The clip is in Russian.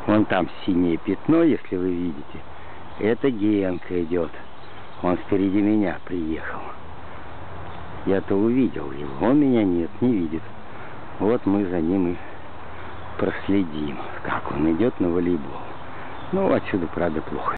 Вон там синее пятно, если вы видите. Это Генка идет. Он впереди меня приехал. Я-то увидел его. Он меня нет, не видит. Вот мы за ним и проследим, как он идет на волейбол. Ну, отсюда, правда, плохо.